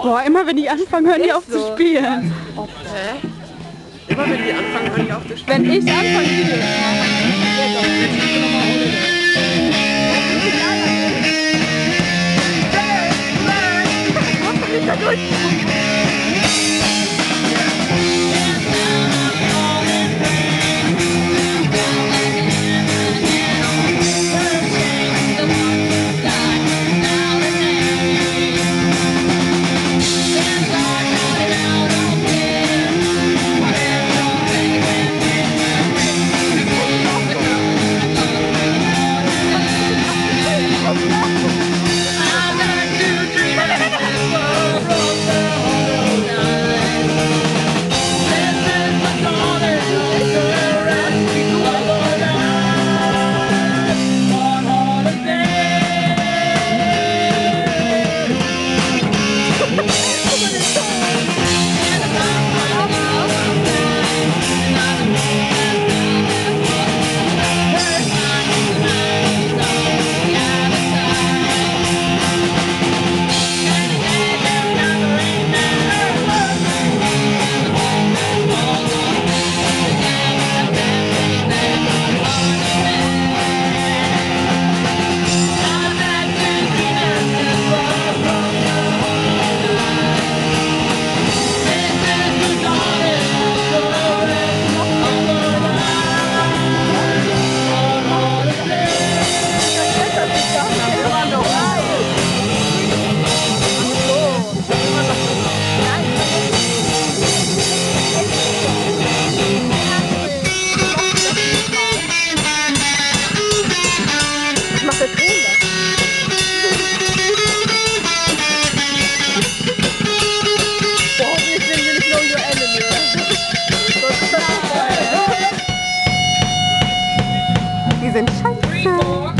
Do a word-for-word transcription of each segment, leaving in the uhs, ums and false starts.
Boah, immer wenn die anfangen, hören die auf so. zu spielen. Hä? Immer wenn die anfangen, hören die auf zu spielen. Wenn ich anfange, Videos Die sind scheiße.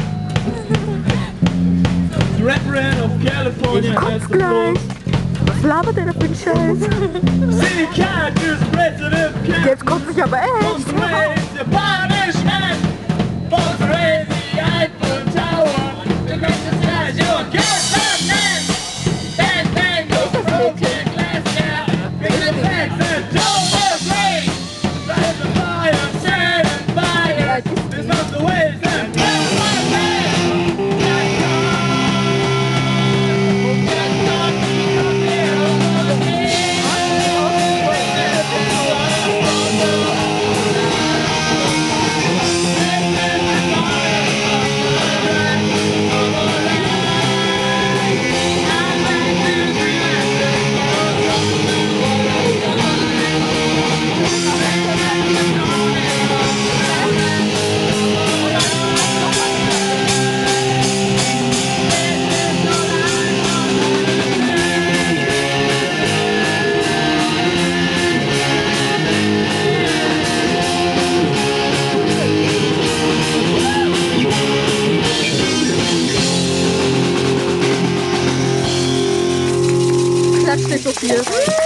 Ich kotz gleich. Was labert der da für ein Scheiß? Jetzt kotzt ich aber echt. Klatsch nicht so viel.